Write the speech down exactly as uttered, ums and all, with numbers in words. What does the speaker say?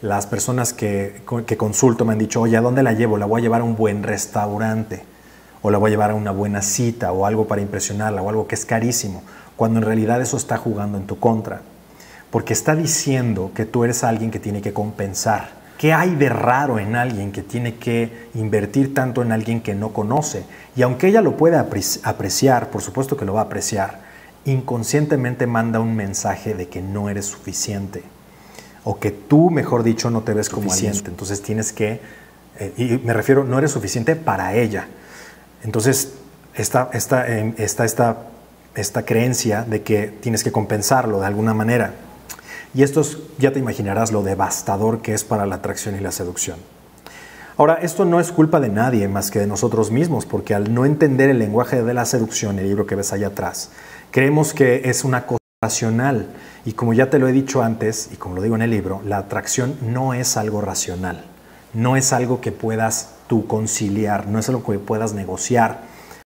Las personas que, que consulto me han dicho, oye, ¿a dónde la llevo? La voy a llevar a un buen restaurante, o la voy a llevar a una buena cita, o algo para impresionarla, o algo que es carísimo, cuando en realidad eso está jugando en tu contra. Porque está diciendo que tú eres alguien que tiene que compensar. ¿Qué hay de raro en alguien que tiene que invertir tanto en alguien que no conoce? Y aunque ella lo puede apreciar, por supuesto que lo va a apreciar, inconscientemente manda un mensaje de que no eres suficiente. O que tú, mejor dicho, no te ves como suficiente. Entonces tienes que, eh, y me refiero, no eres suficiente para ella. Entonces está esta, eh, está esta, esta creencia de que tienes que compensarlo de alguna manera. Y esto es, ya te imaginarás lo devastador que es para la atracción y la seducción. Ahora, esto no es culpa de nadie más que de nosotros mismos, porque al no entender el lenguaje de la seducción, el libro que ves allá atrás, creemos que es una cosa racional. Y como ya te lo he dicho antes, y como lo digo en el libro, la atracción no es algo racional. No es algo que puedas tú conciliar, no es algo que puedas negociar.